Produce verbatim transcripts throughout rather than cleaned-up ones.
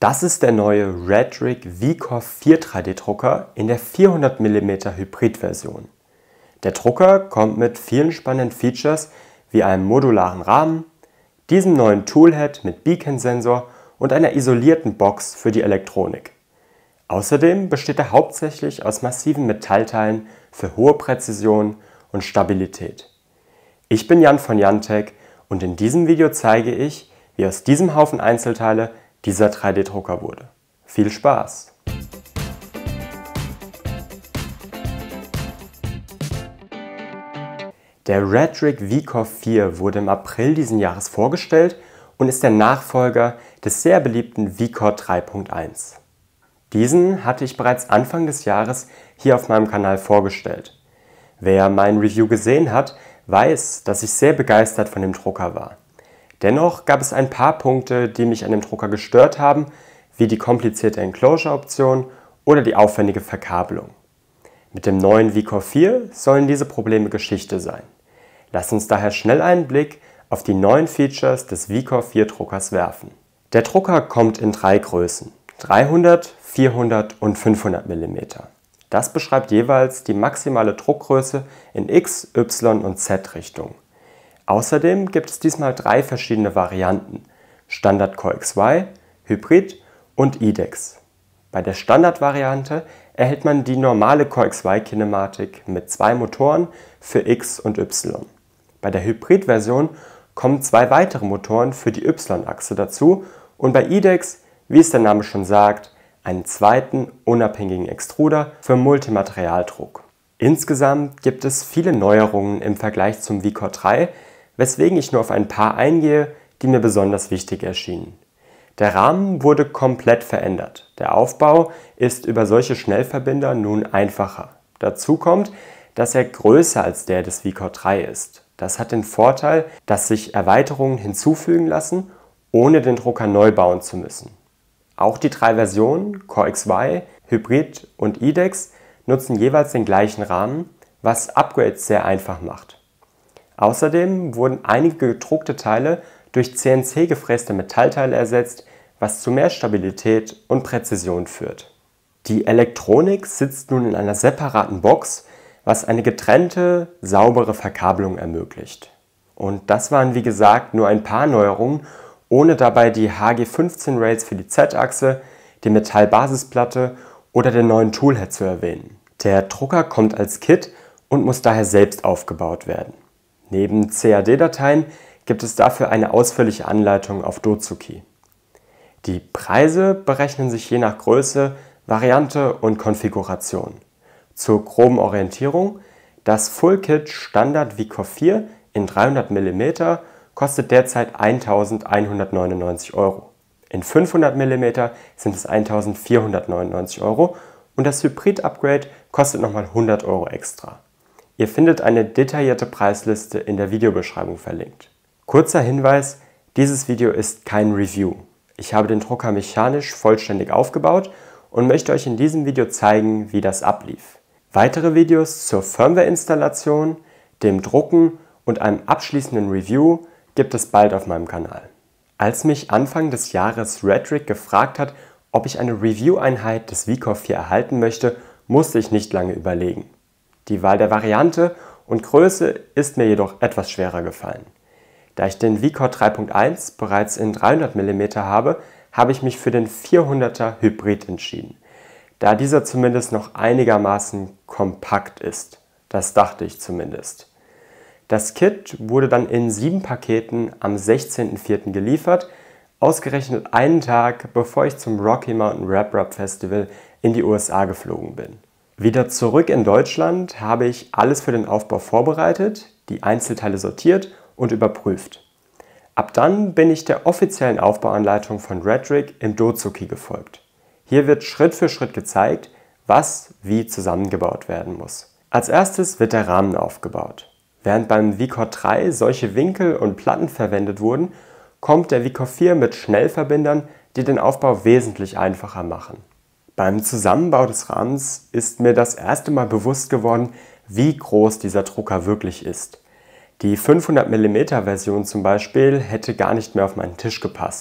Das ist der neue Redrig VCore vier drei D Drucker in der vierhundert Millimeter Hybrid-Version. Der Drucker kommt mit vielen spannenden Features wie einem modularen Rahmen, diesem neuen Toolhead mit Beacon-Sensor und einer isolierten Box für die Elektronik. Außerdem besteht er hauptsächlich aus massiven Metallteilen für hohe Präzision und Stabilität. Ich bin Jan von Jantech und in diesem Video zeige ich, wie aus diesem Haufen Einzelteile dieser drei D Drucker wurde. Viel Spaß! Der Redrig VCore vier wurde im April diesen Jahres vorgestellt und ist der Nachfolger des sehr beliebten VCore drei Punkt eins. Diesen hatte ich bereits Anfang des Jahres hier auf meinem Kanal vorgestellt. Wer mein Review gesehen hat, weiß, dass ich sehr begeistert von dem Drucker war. Dennoch gab es ein paar Punkte, die mich an dem Drucker gestört haben, wie die komplizierte Enclosure-Option oder die aufwendige Verkabelung. Mit dem neuen VCore vier sollen diese Probleme Geschichte sein. Lasst uns daher schnell einen Blick auf die neuen Features des VCore vier Druckers werfen. Der Drucker kommt in drei Größen: dreihundert, vierhundert und fünfhundert Millimeter. Das beschreibt jeweils die maximale Druckgröße in X, Y und Z-Richtung. Außerdem gibt es diesmal drei verschiedene Varianten: Standard Core X Y, Hybrid und I DEX. Bei der Standardvariante erhält man die normale Core X Y-Kinematik mit zwei Motoren für X und Y. Bei der Hybrid-Version kommen zwei weitere Motoren für die Y-Achse dazu und bei I DEX, wie es der Name schon sagt, einen zweiten unabhängigen Extruder für Multimaterialdruck. Insgesamt gibt es viele Neuerungen im Vergleich zum VCore drei, weswegen ich nur auf ein paar eingehe, die mir besonders wichtig erschienen. Der Rahmen wurde komplett verändert. Der Aufbau ist über solche Schnellverbinder nun einfacher. Dazu kommt, dass er größer als der des VCore drei ist. Das hat den Vorteil, dass sich Erweiterungen hinzufügen lassen, ohne den Drucker neu bauen zu müssen. Auch die drei Versionen, Core X Y, Hybrid und I DEX, nutzen jeweils den gleichen Rahmen, was Upgrades sehr einfach macht. Außerdem wurden einige gedruckte Teile durch C N C gefräste Metallteile ersetzt, was zu mehr Stabilität und Präzision führt. Die Elektronik sitzt nun in einer separaten Box, was eine getrennte, saubere Verkabelung ermöglicht. Und das waren wie gesagt nur ein paar Neuerungen, ohne dabei die H G fünfzehn Rails für die Z-Achse, die Metallbasisplatte oder den neuen Toolhead zu erwähnen. Der Drucker kommt als Kit und muss daher selbst aufgebaut werden. Neben C A D-Dateien gibt es dafür eine ausführliche Anleitung auf Dozuki. Die Preise berechnen sich je nach Größe, Variante und Konfiguration. Zur groben Orientierung: das Full-Kit Standard VCore vier in dreihundert Millimeter kostet derzeit eintausendeinhundertneunundneunzig Euro. In fünfhundert Millimeter sind es eintausendvierhundertneunundneunzig Euro und das Hybrid-Upgrade kostet nochmal hundert Euro extra. Ihr findet eine detaillierte Preisliste in der Videobeschreibung verlinkt. Kurzer Hinweis: dieses Video ist kein Review. Ich habe den Drucker mechanisch vollständig aufgebaut und möchte euch in diesem Video zeigen, wie das ablief. Weitere Videos zur Firmware-Installation, dem Drucken und einem abschließenden Review gibt es bald auf meinem Kanal. Als mich Anfang des Jahres Redrig gefragt hat, ob ich eine Review-Einheit des VCore vier erhalten möchte, musste ich nicht lange überlegen. Die Wahl der Variante und Größe ist mir jedoch etwas schwerer gefallen. Da ich den VCore drei Punkt eins bereits in dreihundert Millimeter habe, habe ich mich für den vierhunderter Hybrid entschieden, da dieser zumindest noch einigermaßen kompakt ist. Das dachte ich zumindest. Das Kit wurde dann in sieben Paketen am sechzehnten vierten geliefert, ausgerechnet einen Tag bevor ich zum Rocky Mountain Rap Rap Festival in die U S A geflogen bin. Wieder zurück in Deutschland habe ich alles für den Aufbau vorbereitet, die Einzelteile sortiert und überprüft. Ab dann bin ich der offiziellen Aufbauanleitung von Redrig im Dozuki gefolgt. Hier wird Schritt für Schritt gezeigt, was wie zusammengebaut werden muss. Als erstes wird der Rahmen aufgebaut. Während beim VCore drei solche Winkel und Platten verwendet wurden, kommt der VCore vier mit Schnellverbindern, die den Aufbau wesentlich einfacher machen. Beim Zusammenbau des Rahmens ist mir das erste Mal bewusst geworden, wie groß dieser Drucker wirklich ist. Die fünfhundert Millimeter Version zum Beispiel hätte gar nicht mehr auf meinen Tisch gepasst.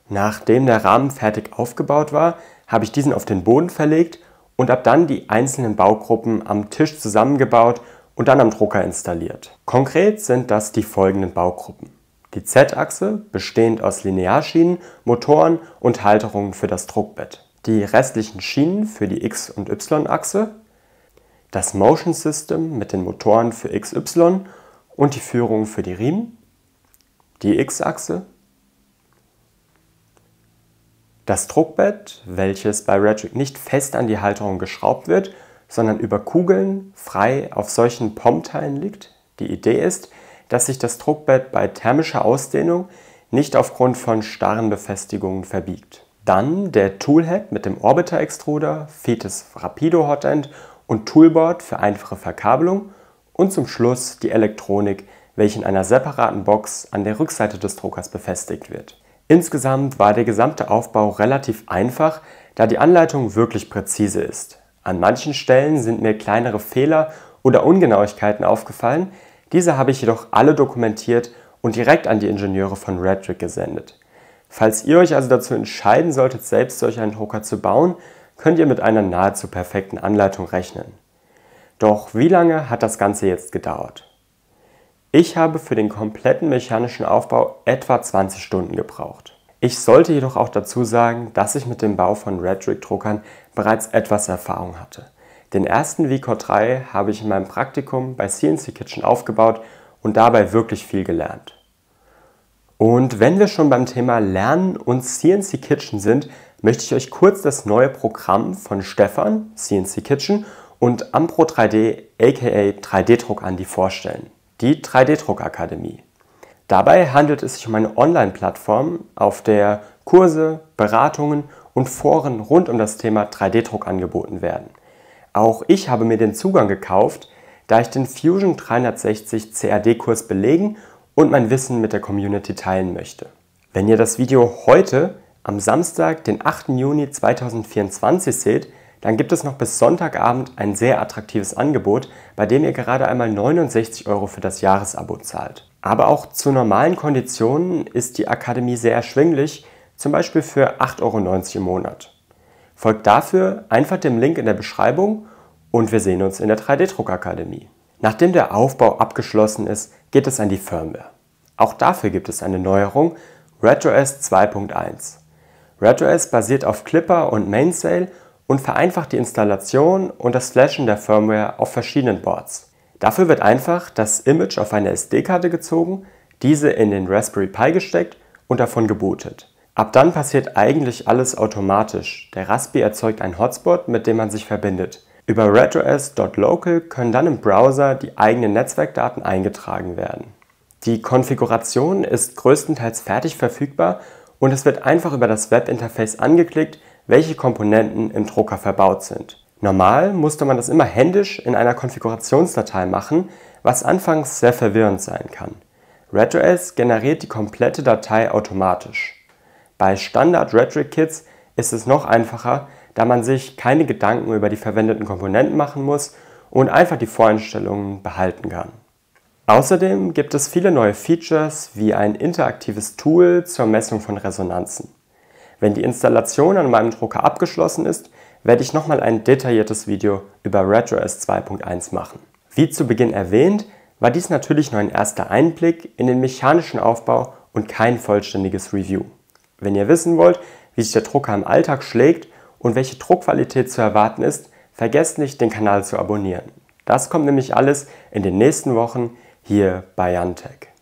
Nachdem der Rahmen fertig aufgebaut war, habe ich diesen auf den Boden verlegt und ab dann die einzelnen Baugruppen am Tisch zusammengebaut und dann am Drucker installiert. Konkret sind das die folgenden Baugruppen: Die Z-Achse, bestehend aus Linearschienen, Motoren und Halterungen für das Druckbett. Die restlichen Schienen für die X- und Y-Achse. Das Motion System mit den Motoren für X Y und die Führung für die Riemen. Die X-Achse. Das Druckbett, welches bei Redrig nicht fest an die Halterung geschraubt wird, sondern über Kugeln frei auf solchen P O M-Teilen liegt. Die Idee ist, dass sich das Druckbett bei thermischer Ausdehnung nicht aufgrund von starren Befestigungen verbiegt. Dann der Toolhead mit dem Orbiter-Extruder, Fetis Rapido Hotend und Toolboard für einfache Verkabelung und zum Schluss die Elektronik, welche in einer separaten Box an der Rückseite des Druckers befestigt wird. Insgesamt war der gesamte Aufbau relativ einfach, da die Anleitung wirklich präzise ist. An manchen Stellen sind mir kleinere Fehler oder Ungenauigkeiten aufgefallen, diese habe ich jedoch alle dokumentiert und direkt an die Ingenieure von Redrig gesendet. Falls ihr euch also dazu entscheiden solltet, selbst solch einen Drucker zu bauen, könnt ihr mit einer nahezu perfekten Anleitung rechnen. Doch wie lange hat das Ganze jetzt gedauert? Ich habe für den kompletten mechanischen Aufbau etwa zwanzig Stunden gebraucht. Ich sollte jedoch auch dazu sagen, dass ich mit dem Bau von Redrig-Druckern bereits etwas Erfahrung hatte. Den ersten VCore drei habe ich in meinem Praktikum bei C N C Kitchen aufgebaut und dabei wirklich viel gelernt. Und wenn wir schon beim Thema Lernen und C N C Kitchen sind, möchte ich euch kurz das neue Programm von Stefan, C N C Kitchen, und Ampro drei D aka drei D-Druck Andi vorstellen. Die drei D-Druck-Akademie. Dabei handelt es sich um eine Online-Plattform, auf der Kurse, Beratungen und Foren rund um das Thema drei D-Druck angeboten werden. Auch ich habe mir den Zugang gekauft, da ich den Fusion dreihundertsechzig C A D-Kurs belegen und mein Wissen mit der Community teilen möchte. Wenn ihr das Video heute, am Samstag, den achten Juni zweitausendvierundzwanzig seht, dann gibt es noch bis Sonntagabend ein sehr attraktives Angebot, bei dem ihr gerade einmal neunundsechzig Euro für das Jahresabo zahlt. Aber auch zu normalen Konditionen ist die Akademie sehr erschwinglich, zum Beispiel für acht Euro neunzig im Monat. Folgt dafür einfach dem Link in der Beschreibung und wir sehen uns in der drei D-Druck-Akademie. Nachdem der Aufbau abgeschlossen ist, geht es an die Firmware. Auch dafür gibt es eine Neuerung, RetroS zwei Punkt eins. RetroS basiert auf Clipper und Mainsail und vereinfacht die Installation und das Flashen der Firmware auf verschiedenen Boards. Dafür wird einfach das Image auf eine S D-Karte gezogen, diese in den Raspberry Pi gesteckt und davon gebootet. Ab dann passiert eigentlich alles automatisch. Der Raspi erzeugt einen Hotspot, mit dem man sich verbindet. Über RetroS Punkt local können dann im Browser die eigenen Netzwerkdaten eingetragen werden. Die Konfiguration ist größtenteils fertig verfügbar und es wird einfach über das Webinterface angeklickt, welche Komponenten im Drucker verbaut sind. Normal musste man das immer händisch in einer Konfigurationsdatei machen, was anfangs sehr verwirrend sein kann. RetroS generiert die komplette Datei automatisch. Bei Standard Redrig Kits ist es noch einfacher, da man sich keine Gedanken über die verwendeten Komponenten machen muss und einfach die Voreinstellungen behalten kann. Außerdem gibt es viele neue Features wie ein interaktives Tool zur Messung von Resonanzen. Wenn die Installation an meinem Drucker abgeschlossen ist, werde ich nochmal ein detailliertes Video über RetroS zwei Punkt eins machen. Wie zu Beginn erwähnt, war dies natürlich nur ein erster Einblick in den mechanischen Aufbau und kein vollständiges Review. Wenn ihr wissen wollt, wie sich der Drucker im Alltag schlägt und welche Druckqualität zu erwarten ist, vergesst nicht, den Kanal zu abonnieren. Das kommt nämlich alles in den nächsten Wochen hier bei Jantech.